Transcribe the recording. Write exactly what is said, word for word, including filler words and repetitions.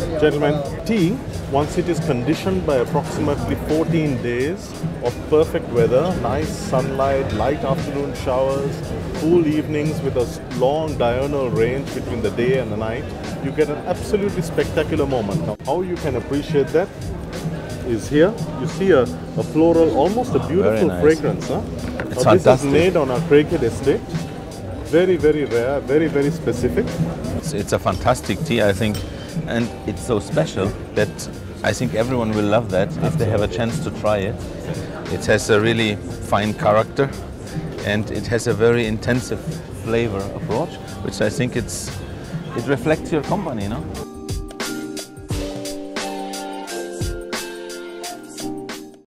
Gentlemen, tea, once it is conditioned by approximately fourteen days of perfect weather, nice sunlight, light afternoon showers, cool evenings with a long diurnal range between the day and the night, you get an absolutely spectacular moment. Now, how you can appreciate that is here. You see a, a floral, almost a beautiful nice. fragrance. Huh? It's now, this fantastic. is made on our Cricket estate. Very, very rare, very, very specific. It's, it's a fantastic tea, I think, and it's so special that I think everyone will love that if they have a chance to try it. It has a really fine character and it has a very intensive flavor approach, which I think it's it reflects your company, no?